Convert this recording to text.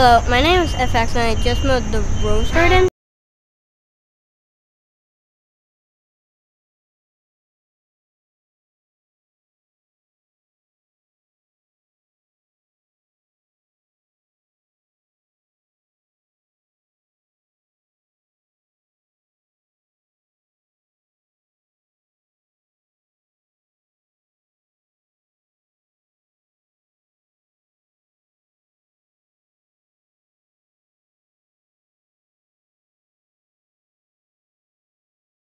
Hello, my name is FX and I just mowed the rose garden.